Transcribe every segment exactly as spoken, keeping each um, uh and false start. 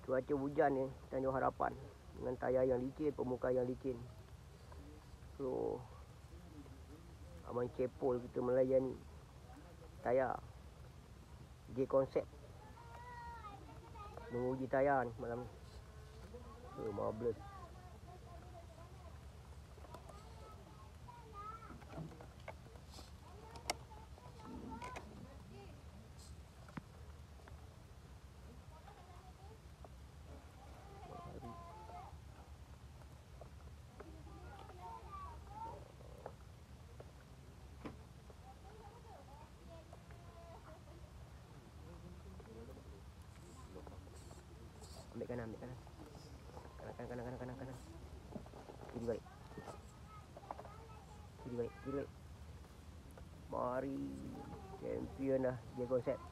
cuaca hujan ni, Tanjung Harapan, dengan tayar yang licin, permukaan yang licin. So Abang Cepol kita melayani tayar J Concept, menguji tayar ni malam ni. So marvelous. Ambil kanan, ambil kanan. Kanan, kanan, kanan, kanan, kanan, kanan. Kiri balik. Kiri balik, kiri balik. Mari. Champion dah, J Concept.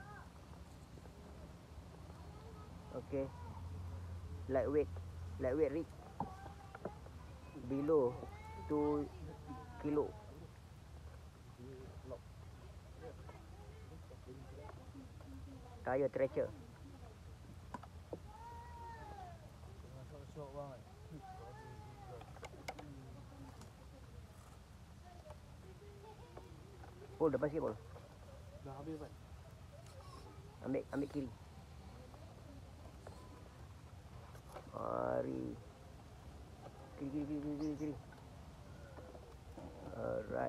Okay. Lightweight. Lightweight rig. Below two kilo. Tire stretcher. Pol depan sikit, Pol. Dah habis, Pak. Ambil, ambil kiri. Mari. Kiri, kiri, kiri, kiri, kiri. Alright.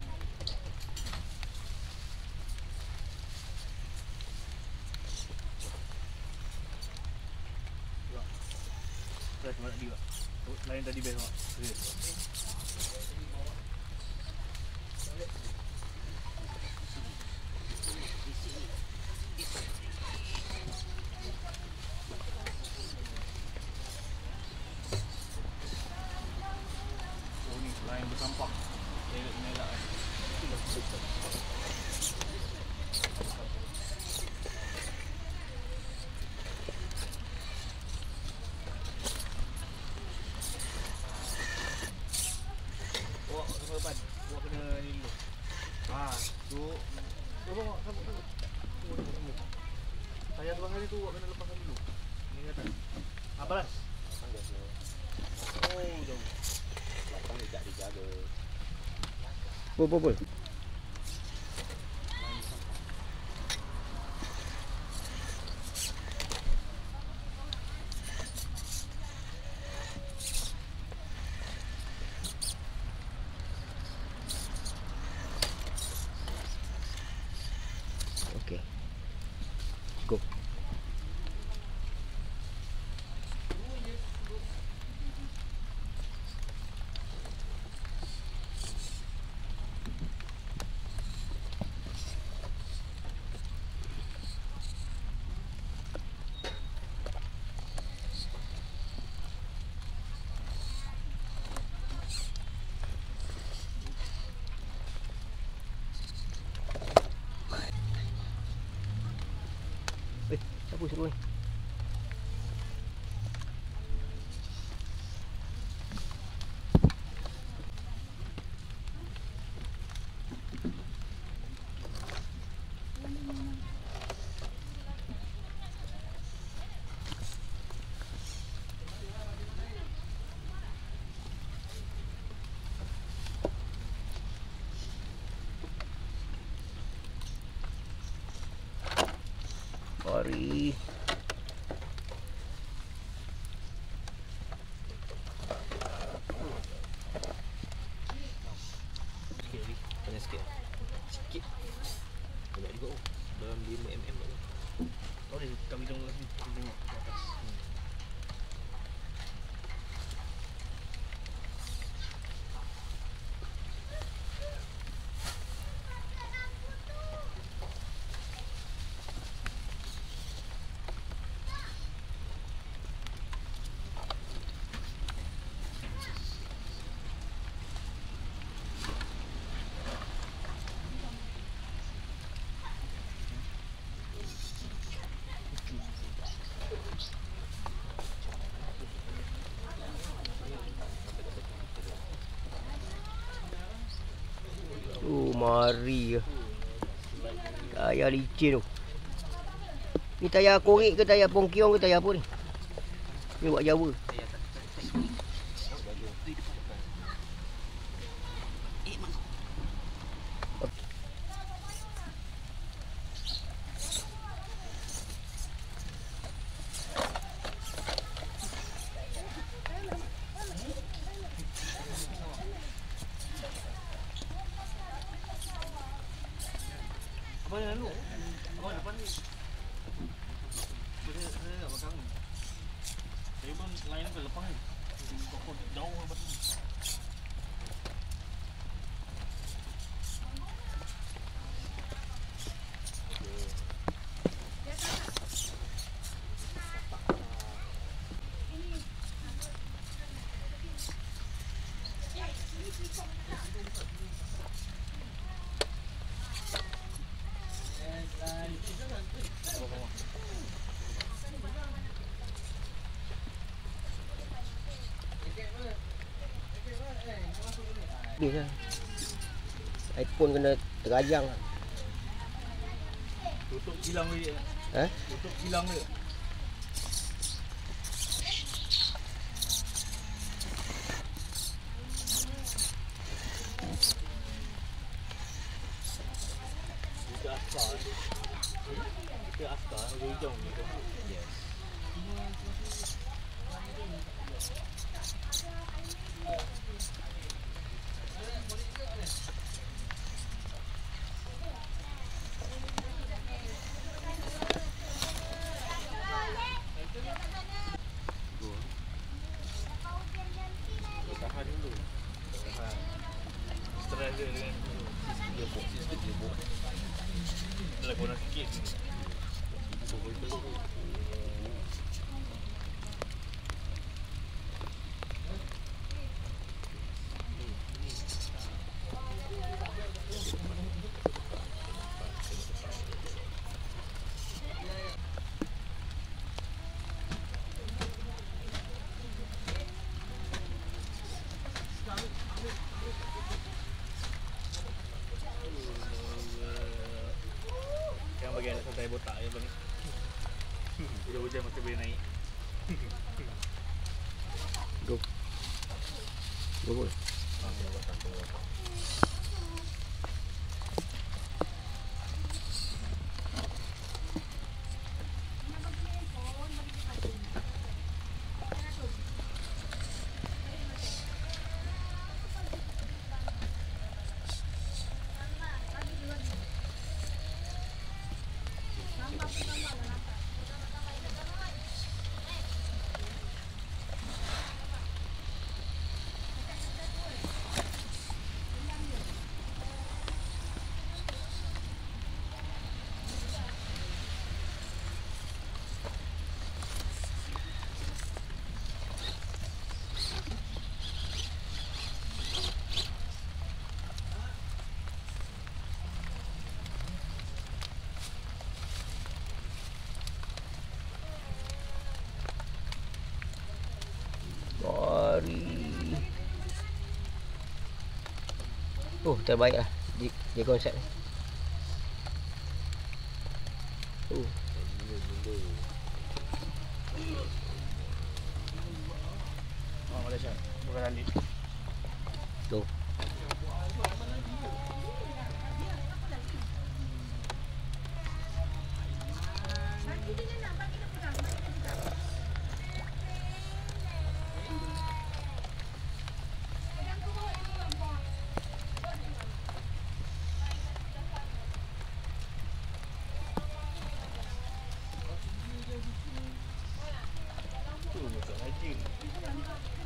Dah cuma tadi, Pak. Lain tadi best, Pak. Oh ni lain bersampah. Elak-elak eh. Depan, buat kena ni dulu. Ha, tu. Tu bawa sabuk tu. Tayar tu bahari tu buat kena lepaskan dulu. Ni kata. Ha, balas. Oh, jauh. Lapang ni tak dijaga. Pol, pol, pol. Okay. Go. Eh, siapa suruh ni? Mari. Sikit lagi. Tanya sikit. Sikit. Banyak juga oh. Dalam lima milimeter. Oh ni kami tengok kat sini. Kita tengok ke atas. Hmm. Oh, mari. Tayar licin tu. Ni tayar korek ke tayar pongkiong ke tayar apa ni? Ni buat Jawa. Ya, tak tak tak. Oh, jago. Di depan depan. Eh, mak. Abang yang lalu. Abang depan ni. Boleh saya nak makan. Saya pun lain ke lepas ni. Toko jauh lepas ni. Habis lah. iPhone kena terajang. Tutup kilang dia. Ha? Tutup kilang dia. Kita askar. Kita askar hujung ni. Yes. Tahan dulu. Tahan. Stress dia dengan dia buat sistem dia buat. Dah kurang sikit. Boleh belum. Yang bagian anak santai botak je bang. Hujan-hujan masih boleh naik. Go. Go boleh. Ah, ya botak tu. Oh, terbaik lah di, di konsep ni. Oh. Oh, Malaysia. Bukan Alit. Tu. Tu betul lagi.